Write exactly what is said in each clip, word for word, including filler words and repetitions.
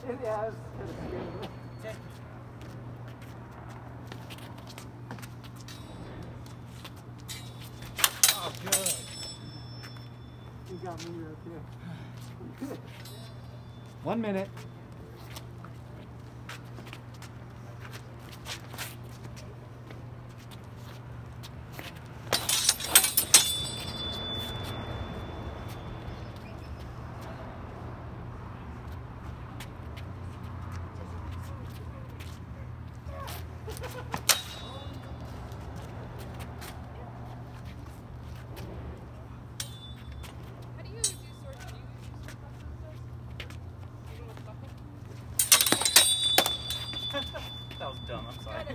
Yeah, it's kind of scary. Oh, good. You got me right there. One minute. That was dumb, I'm sorry.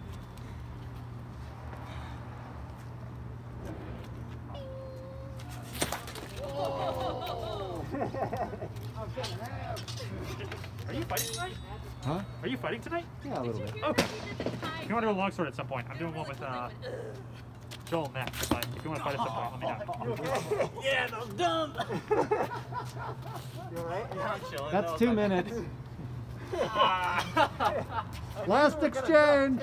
Are you fighting tonight? Huh? Are you fighting tonight? Yeah, a little bit. Okay. If you want to do a long sword at some point, I'm doing one with uh, Joel next. But if you want to fight at some point, let me know. You okay? Yeah, that was dumb. You alright? Yeah, I'm chilling. That's No, two it's minutes. Ah. Last exchange.